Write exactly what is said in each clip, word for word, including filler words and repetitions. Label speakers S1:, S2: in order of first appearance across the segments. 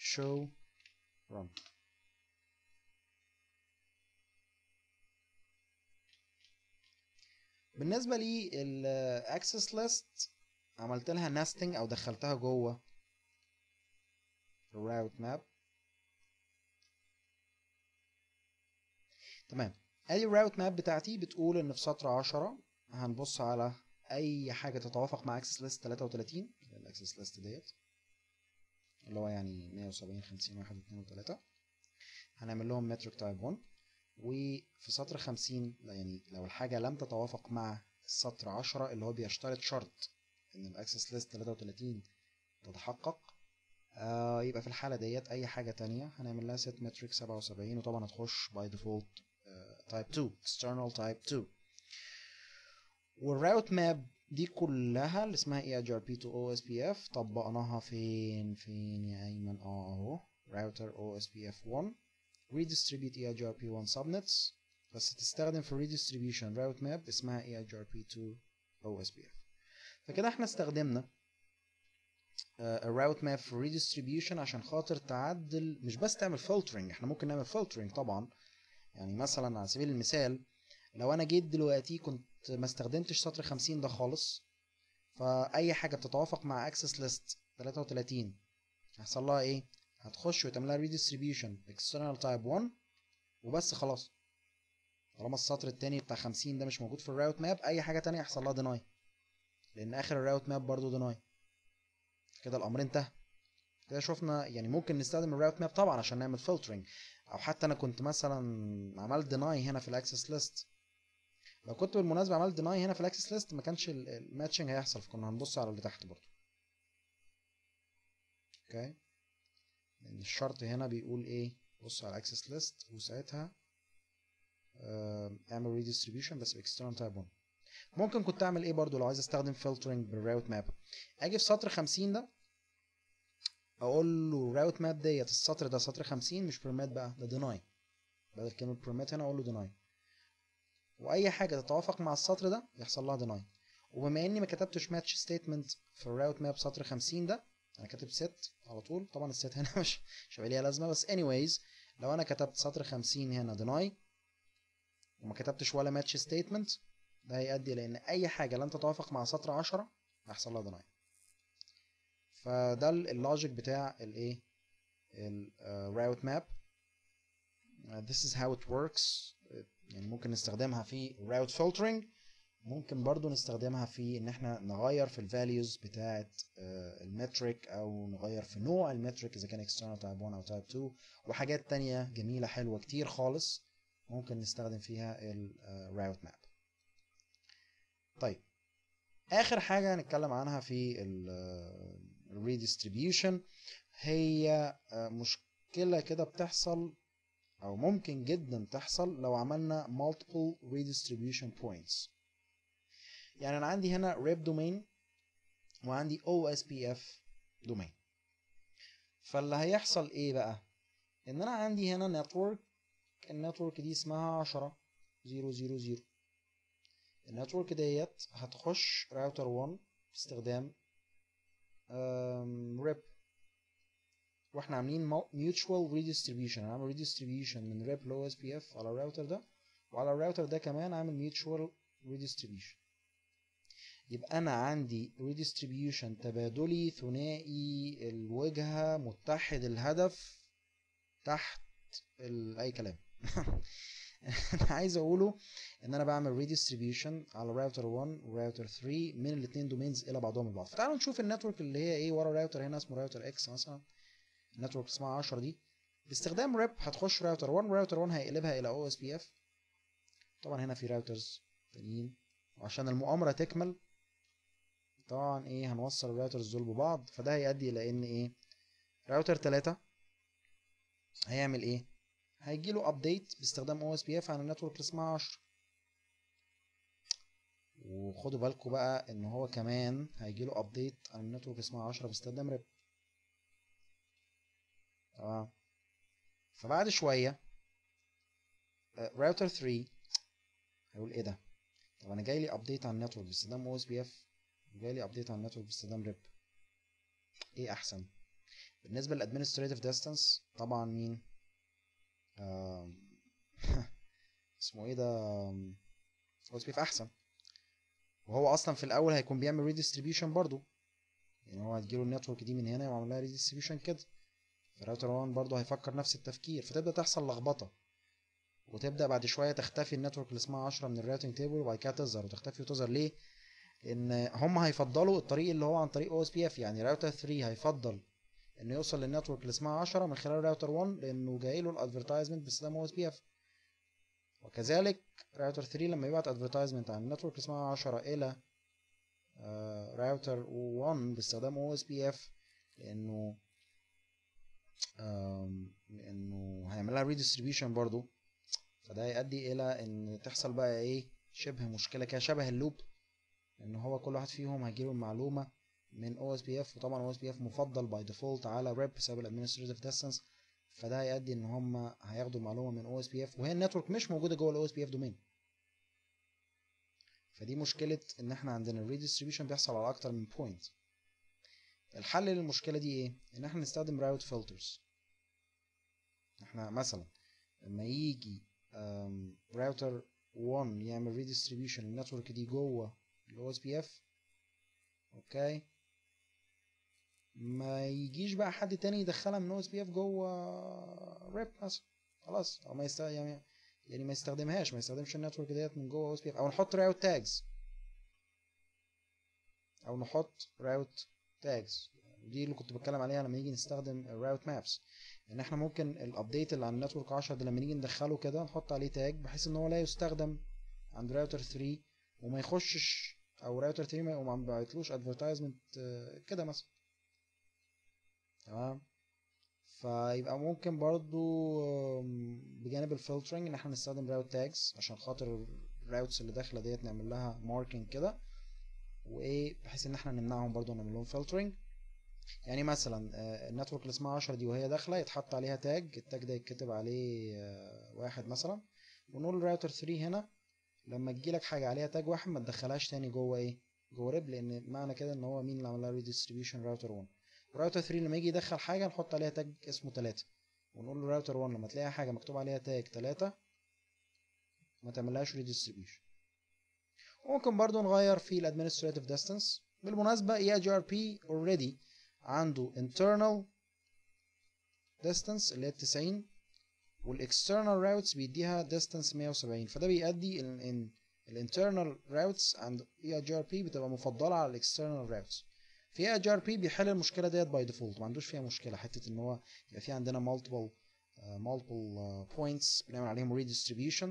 S1: show run. بالنسبة لي ال access list عملت لها nesting او دخلتها جوه الراوت ماب. تمام. ادي الراوت ماب بتاعتي بتقول ان في سطر عشرة هنبص على اي حاجة تتوافق مع access list تلاتة وتلاتين، الاكسس ليست ديت اللي هو يعني مية وسبعين خمسين واحد اتنين وتلاتة، هنعمل لهم مترك تايب واحد. وفي سطر خمسين يعني لو الحاجة لم تتوافق مع السطر عشرة اللي هو بيشترط شرط ان الاكسس ليست تلاتة وتلاتين تتحقق، آه يبقى في الحالة ديت اي حاجة تانية هنعمل لها set metric سبعة وسبعين، وطبعا هتخش by default uh, type two external type two. والراوت ماب دي كلها اللي اسمها اي اتش ار بي to او اس بي اف طبقناها فين فين يا ايمن؟ اه اهو router او اس بي اف واحد redistribute اي اتش ار بي واحد subnets، بس تستخدم في redistribution route map اسمها اي اتش ار بي تو او اس بي اف. فكده احنا استخدمنا الراوت ماب في redistribution عشان خاطر تعدل، مش بس تعمل filtering، احنا ممكن نعمل filtering طبعا. يعني مثلا على سبيل المثال لو انا جيت دلوقتي كنت ما استخدمتش سطر خمسين ده خالص، فاي حاجه بتتوافق مع access list تلاتة وتلاتين هيحصل لها ايه؟ هتخش وتعمل لها redistribution external type واحد وبس خلاص. طالما السطر التاني بتاع خمسين ده مش موجود في الراوت ماب، اي حاجه تانية هيحصل لها deny، لان اخر الراوت ماب برضو deny. كده الامر انتهى. كده شفنا يعني ممكن نستخدم الراوت ماب طبعا عشان نعمل filtering، او حتى انا كنت مثلا عملت deny هنا في الاكسس ليست. لو كنت بالمناسبه عملت deny هنا في الاكسس ليست ما كانش الماتشنج هيحصل، فكنا هنبص على اللي تحت برضو. اوكي، لان الشرط هنا بيقول ايه؟ بص على الاكسس ليست وساعتها اعمل redistribution بس باكسترنال تايب واحد. ممكن كنت اعمل ايه برضو لو عايز استخدم filtering بالراوت ماب؟ اجي في سطر خمسين ده اقول له الراوت ماب ديت السطر ده سطر خمسين مش permit بقى، ده deny. بدل كلمه permit هنا اقول له deny، واي حاجه تتوافق مع السطر ده يحصل لها deny. وبما اني ما كتبتش match statement في الراوت ماب سطر خمسين ده، انا كاتب set على طول. طبعا الست هنا مش مش هيبقى ليها لازمه، بس anyways لو انا كتبت سطر خمسين هنا deny وما كتبتش ولا match statement، ده هيؤدي لان اي حاجه لن تتوافق مع سطر عشرة هيحصل لها deny. فده اللوجيك بتاع الايه الراوت ماب. this is how it works. يعني ممكن نستخدمها في route filtering، ممكن برضو نستخدمها في ان احنا نغير في الفاليوز بتاعه المترك، او نغير في نوع المترك اذا كان external type واحد او type اتنين، وحاجات تانية جميلة حلوة كتير خالص ممكن نستخدم فيها الراوت ماب. طيب اخر حاجة هنتكلم عنها في الريديستريبيوشن هي مشكلة كده بتحصل او ممكن جدا تحصل لو عملنا multiple redistribution points. يعني انا عندي هنا rep domain وعندي او اس بي اف domain. فاللي هيحصل ايه بقى؟ ان انا عندي هنا network، النتورك دي اسمها عشرة صفر صفر صفر. النتورك ديت هتخش راوتر واحد باستخدام rep، واحنا عاملين mutual redistribution. هنعمل redistribution من rep ل او اس بي اف على الراوتر ده، وعلى الراوتر ده كمان عامل mutual redistribution. يبقى انا عندي redistribution تبادلي ثنائي الوجهة متحد الهدف تحت اي كلام. انا عايز اقوله ان انا بعمل redistribution على راوتر واحد وراوتر تلاتة من الاثنين دومينز الى بعضهم البعض. فتعالوا نشوف النتورك اللي هي ايه ورا راوتر هنا اسمه راوتر اكس مثلا، النتورك اسمها عشرة دي باستخدام ريب هتخش راوتر واحد، راوتر واحد هيقلبها الى او اس بي اف. طبعا هنا في راوترز تانيين، وعشان المؤامرة تكمل طبعا ايه هنوصل الراوترز دول ببعض. فده هيؤدي الى ان ايه راوتر تلاتة هيعمل ايه؟ هيجي له ابديت باستخدام او اس بي اف عن النتورك اللي اسمها عشرة. وخدوا بالكم بقى ان هو كمان هيجي له ابديت عن النتورك اللي اسمها عشرة باستخدام ريب. تمام. فبعد شويه راوتر تلاتة هيقول ايه ده؟ طب انا جاي لي ابديت عن النتورك باستخدام او اس بي اف وجاي لي ابديت عن النتورك باستخدام ريب، ايه احسن؟ بالنسبه للادمنستريتيف ديستانس طبعا مين آم، اسمه ايه ده او اس بي اف احسن، وهو اصلا في الاول هيكون بيعمل ريديستريبيوشن برضو، يعني هو هتجيله النتورك دي من هنا ويعمل لها ريديستريبيوشن كده. فالراوتر واحد برضو هيفكر نفس التفكير، فتبدا تحصل لخبطه، وتبدا بعد شويه تختفي النتورك اللي اسمها عشرة من الراوتنج تيبل، وبعد كده تظهر وتختفي وتظهر. ليه؟ لان هم هيفضلوا الطريق اللي هو عن طريق او اس بي اف. يعني راوتر تلاتة هيفضل انه يوصل للنتورك اللي اسمها عشرة من خلال راوتر واحد لانه جاي له الادفرتايزمنت باستخدام او اس بي اف، وكذلك راوتر تلاتة لما يبعت ادفرتايزمنت عن النتورك اللي اسمها عشرة الى راوتر واحد باستخدام او اس بي اف، لانه لانه هيعمل لها ريديستريبيوشن برضو. فده يؤدي الى ان تحصل بقى ايه، شبه مشكله كده شبه اللوب، ان هو كل واحد فيهم هيجيله المعلومه من او اس بي اف، وطبعا او اس بي اف مفضل باي ديفولت على ريب بسبب الادمنستريتيف ديستانس. فده هيؤدي ان هم هياخدوا المعلومه من او اس بي اف، وهي النتورك مش موجوده جوه الاو اس بي اف دومين. فدي مشكله ان احنا عندنا الريديستريبيوشن بيحصل على اكتر من بوينت. الحل للمشكله دي ايه؟ ان احنا نستخدم راوت فلترز. احنا مثلا لما يجي راوتر واحد يعمل ريديستريبيوشن للنتورك دي جوه الاو اس بي اف، اوكي، ما يجيش بقى حد تاني يدخلها من او اس بي اف جوه ريب مثلا، خلاص، او ما يستخدم يعني يعني ما يستخدمهاش ما يستخدمش النتورك ديت من جوه او اس بي اف. او نحط راوت تاجز او نحط راوت تاجز دي اللي كنت بتكلم عليها لما يجي نستخدم الراوت مابس، ان احنا ممكن الابديت اللي على النتورك عشرة ده لما نيجي ندخله كده نحط عليه تاج بحيث ان هو لا يستخدم عند راوتر تلاتة، وما يخشش، او راوتر تلاتة ما يقوم عم بعتلوش ادفرتايزمنت كده مثلا. تمام. فيبقى ممكن برضو بجانب الفلترنج ان احنا نستخدم راوت تاجز عشان خاطر الراوتس اللي داخله ديت نعمل لها ماركينج كده، وايه بحيث ان احنا نمنعهم برضو نعمل لهم فلترنج. يعني مثلا النتورك اللي اسمها عشرة دي وهي داخله يتحط عليها تاج، التاج ده يتكتب عليه واحد مثلا، ونقول للراوتر تلاتة هنا لما تجيلك حاجه عليها تاج واحد ما تدخلهاش تاني جوه ايه، جوه ريب، لان معنى كده ان هو مين اللي عمل لها ريديستريبيوشن؟ راوتر واحد. راوتر تلاتة لما يجي يدخل حاجه نحط عليها تاج اسمه تلاتة، ونقول له راوتر واحد لما تلاقي حاجه مكتوب عليها تاج تلاتة ما تعملهاش ريديستريبيوشن. وممكن برضو نغير في الادمنستريتيف ديستانس. بالمناسبه اي جي ار بي اوريدي عنده internal distance اللي هي تسعين، والاكسترنال راوتس بيديها distance مية وسبعين، فده بيؤدي ان ان الانترنال راوتس عند اي جي ار بي بتبقى مفضله على الاكسترنال راوتس. في اي جي ار بي بيحل المشكله ديت باي ديفولت، ما عندوش فيها مشكله حته ان هو يبقى في عندنا multiple uh, multiple uh, points بنعمل عليهم redistribution.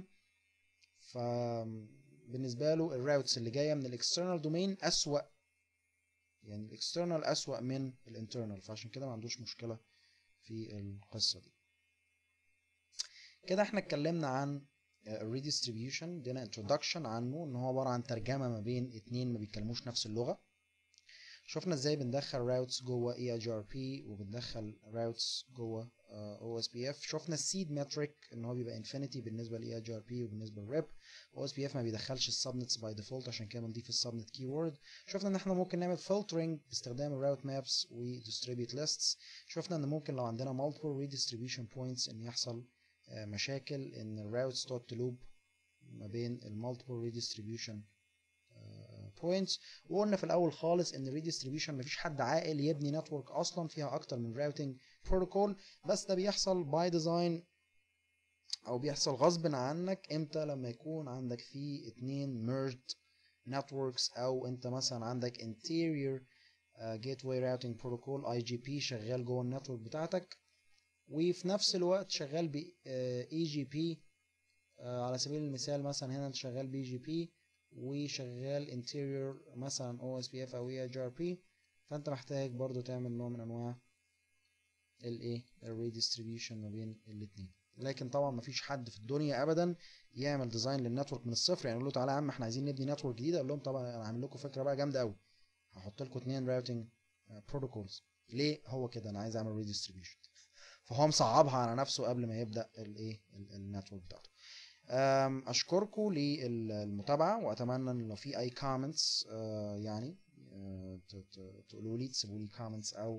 S1: فبالنسبه له الراوتس اللي جايه من الاكسترنال دومين اسوأ، يعني الاكسترنال اسوأ من الانترنال، فعشان كده ما عندوش مشكله في القصه دي. كده احنا اتكلمنا عن الريديستريبيوشن، ادينا انترودكشن عنه ان هو عباره عن ترجمه ما بين اتنين ما بيتكلموش نفس اللغه. شفنا ازاي بندخل راوتس جوه اي جي ار بي وبندخل راوتس جوه او اس بي اف. شفنا السيد متريك ان هو بيبقى انفينيتي بالنسبه لاي جي ار بي وبالنسبه للريب. او اس بي اف ما بيدخلش السبنتس باي ديفولت، عشان كده بنضيف السبنت كي وورد. شفنا ان احنا ممكن نعمل فلترنج باستخدام الراوت مابس وديستريبيوت ليستس. شفنا ان ممكن لو عندنا multiple redistribution points ان يحصل مشاكل ان الراوتس تقعد تلوب ما بين المالتيبل ريديستريبيوشن بوينتس. وقلنا في الاول خالص ان الريديستريبيوشن مفيش حد عاقل يبني نتورك اصلا فيها اكتر من راوتنج بروتوكول، بس ده بيحصل باي ديزاين او بيحصل غصب عنك امتى لما يكون عندك فيه اتنين merged networks، او انت مثلا عندك interior uh, gateway routing protocol اي جي بي شغال جوه النتورك بتاعتك، وفي نفس الوقت شغال ب اي جي بي. على سبيل المثال مثلا هنا انت شغال بي جي بي وشغال انتيريور مثلا او اس بي اف او اي جي ار بي، فانت محتاج برضو تعمل نوع من انواع الايه الريديستريبيوشن ما بين الاثنين. لكن طبعا مفيش حد في الدنيا ابدا يعمل ديزاين للنتورك من الصفر، يعني يقول له تعالى يا عم احنا عايزين نبني نتورك جديده، اقول لهم طبعا انا هعمل لكم فكره بقى جامده قوي، هحط لكم اثنين راوتنج بروتوكولز. ليه؟ هو كده انا عايز اعمل ريديستريبيوشن، فهو مصعبها على نفسه قبل ما يبدا الايه النتورك بتاعته. اشكركم للمتابعه، واتمنى ان لو في اي كومنتس يعني تقولوا لي، تسيبوا لي كومنتس او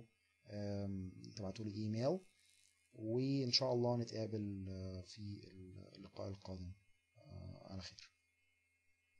S1: تبعتولي ايميل، وان شاء الله نتقابل في اللقاء القادم على خير.